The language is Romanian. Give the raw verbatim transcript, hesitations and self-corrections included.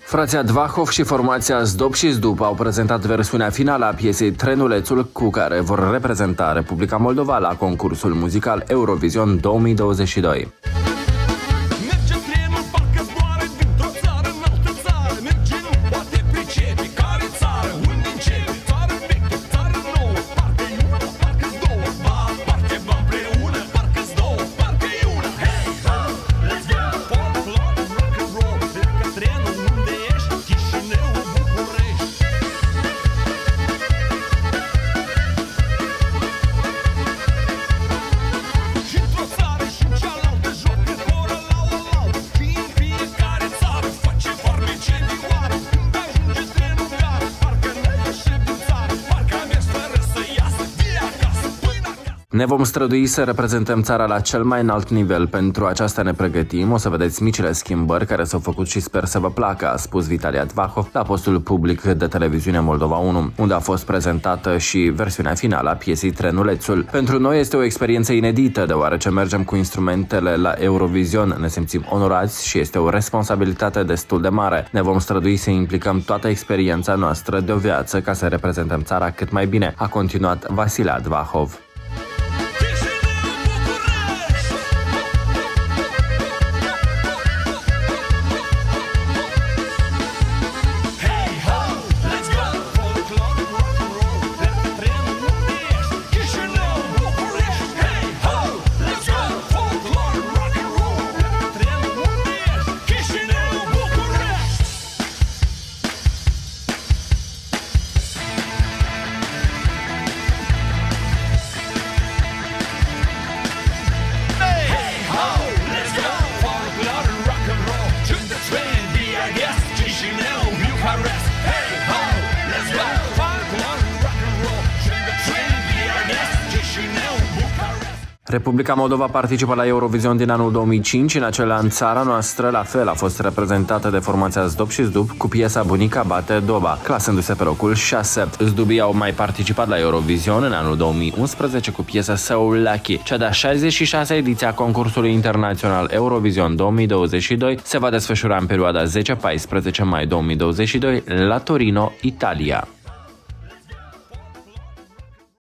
Frația Dvahov și formația Zdob și Zdub au prezentat versiunea finală a piesei Trenulețul, cu care vor reprezenta Republica Moldova la concursul muzical Eurovision două mii douăzeci și doi. Ne vom strădui să reprezentăm țara la cel mai înalt nivel. Pentru aceasta ne pregătim. O să vedeți micile schimbări care s-au făcut și sper să vă placă, a spus Vitalia Dvahov la postul public de televiziune Moldova unu, unde a fost prezentată și versiunea finală a piesei Trenulețul. Pentru noi este o experiență inedită, deoarece mergem cu instrumentele la Eurovision. Ne simțim onorați și este o responsabilitate destul de mare. Ne vom strădui să implicăm toată experiența noastră de o viață ca să reprezentăm țara cât mai bine, a continuat Vasilia Dvahov. Republica Moldova participă la Eurovision din anul două mii cinci. În acel an, țara noastră la fel a fost reprezentată de formația Zdob și Zdub cu piesa Bunica bate doba, clasându-se pe locul șase. Zdubii au mai participat la Eurovision în anul două mii unsprezece cu piesa Soul Lucky. Cea de-a șaizeci și șasea ediție a concursului internațional Eurovision două mii douăzeci și doi se va desfășura în perioada zece paisprezece mai două mii douăzeci și doi la Torino, Italia.